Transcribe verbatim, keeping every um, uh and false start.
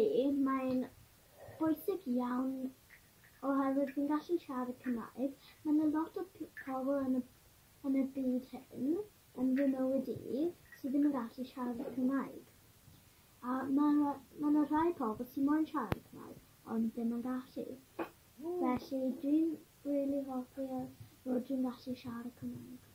fi, mae'n bwysig iawn oherwydd fi'n gallu siarad Cymraeg. Mae yna lot o p- pobl yn y, yn y byd hyn, yn fy mywyd i, sydd ddim yn gallu siarad Cymraeg. A mae yna rhai pobl sy'n moyn siarad Cymraeg, ond ddim yn gallu. Felly dwi'n rili hoffi fod dwi'n gallu siarad Cymraeg.